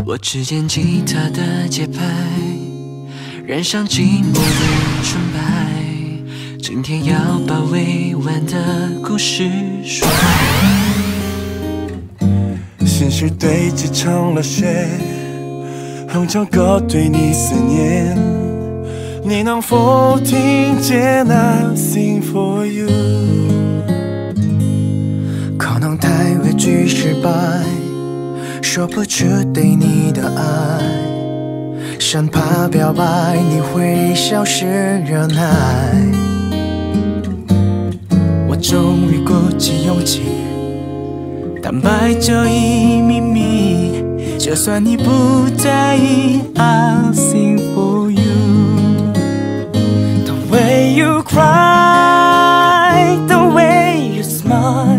我只见吉他的节拍，染上寂寞的纯白。今天要把未完的故事说完。 心事堆积成了雪，哼着歌对你思念。你能否听见 I sing for you？ 可能太畏惧失败，说不出对你的爱，生怕表白你会消失忍耐。我终于鼓起勇气坦白这一秘密，就算你不在意 I'll sing for you。 The way you cry, the way you smile，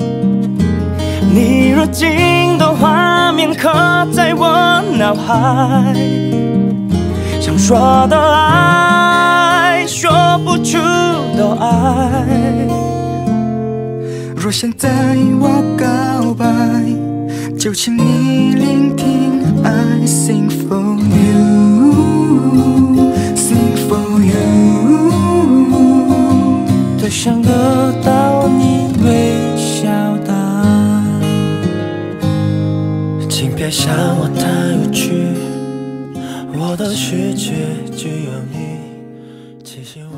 你如镜的画面刻在我脑海，想说的爱，说不出的爱。若现在我告白，就请你聆听 I sing for you， sing for you。 多想得到你微笑的爱，请别想我太无趣，我的世界只有你，其实